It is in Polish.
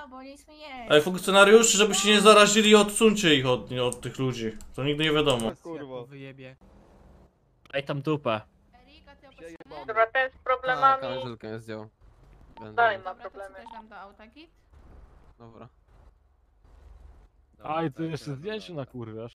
bo nie jest mnie. Ej, funkcjonariusze, żeby się nie zarazili, odsuńcie ich od tych ludzi. To nigdy nie wiadomo. Kurwa. Wyjebie. Daj tam dupę. Erika, ty opuszczony? Dobra, ten z Tak, problemami. Angelkę nie zdjął. Dalej ma Dobra, to problemy. też dam do auta, git? Dobra. Aj, ty jeszcze zdjęcie na kurwiasz.